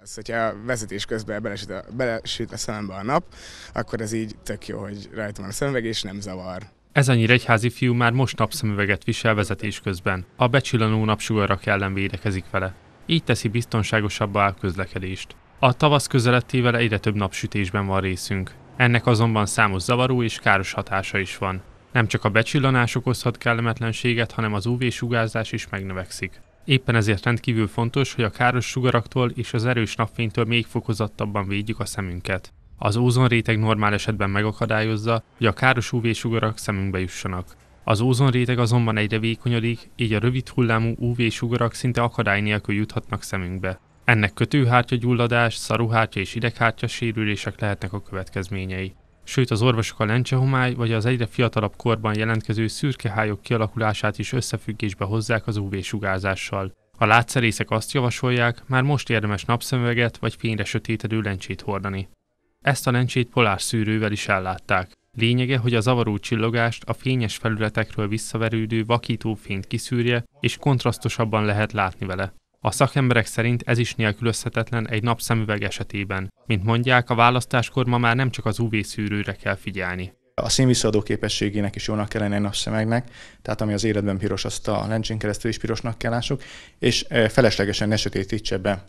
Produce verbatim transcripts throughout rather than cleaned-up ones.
Ez, hogyha vezetés közben belesüt a, belesüt a szemembe a nap, akkor ez így tök jó, hogy rajta van a szemüveg és nem zavar. Ez a nyíregyházi fiú már most napszemüveget visel vezetés közben. A becsillanó napsugarak ellen védekezik vele. Így teszi biztonságosabbá a közlekedést. A tavasz közelettével egyre több napsütésben van részünk. Ennek azonban számos zavaró és káros hatása is van. Nem csak a becsillanás okozhat kellemetlenséget, hanem az ú vé-sugárzás is megnövekszik. Éppen ezért rendkívül fontos, hogy a káros sugaraktól és az erős napfénytől még fokozottabban védjük a szemünket. Az ózonréteg normál esetben megakadályozza, hogy a káros ú vé-sugarak szemünkbe jussanak. Az ózonréteg azonban egyre vékonyodik, így a rövid hullámú ú vé-sugarak szinte akadály nélkül juthatnak szemünkbe. Ennek kötőhártyagyulladás, szaruhártya és ideghártya sérülések lehetnek a következményei. Sőt, az orvosok a lencsehomály vagy az egyre fiatalabb korban jelentkező szürkehályok kialakulását is összefüggésbe hozzák az ú vé-sugárzással. A látszerészek azt javasolják, már most érdemes napszemüveget vagy fényre sötétedő lencsét hordani. Ezt a lencsét polárszűrővel is ellátták. Lényege, hogy a zavaró csillogást, a fényes felületekről visszaverődő vakító fényt kiszűrje, és kontrasztosabban lehet látni vele. A szakemberek szerint ez is nélkülözhetetlen egy napszemüveg esetében. Mint mondják, a választáskor ma már nem csak az ú vé-szűrőre kell figyelni. A színvisszaadó képességének is jónak kell lenni egy napszemegnek, tehát ami az életben piros, azt a lencsén keresztül is pirosnak kell lássuk, és feleslegesen ne sötétítse be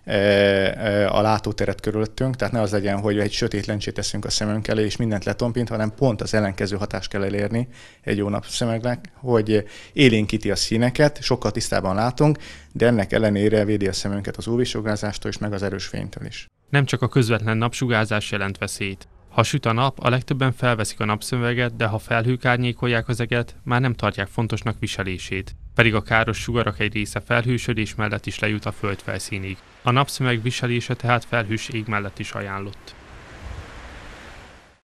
a látóteret körülöttünk, tehát ne az legyen, hogy egy sötét lencsét teszünk a szemünk elé, és mindent letompint, hanem pont az ellenkező hatást kell elérni egy jó napszemegnek, hogy élénkíti a színeket, sokkal tisztában látunk, de ennek ellenére védi a szemünket az ú vé-sugárzástól és meg az erős fénytől is. Nem csak a közvetlen napsugárzás jelent veszélyt. Ha süt a nap, a legtöbben felveszik a napszemüveget, de ha felhők árnyékolják az eget, már nem tartják fontosnak viselését. Pedig a káros sugarak egy része felhősödés mellett is lejut a föld felszínig. A napszemüveg viselése tehát felhős ég mellett is ajánlott.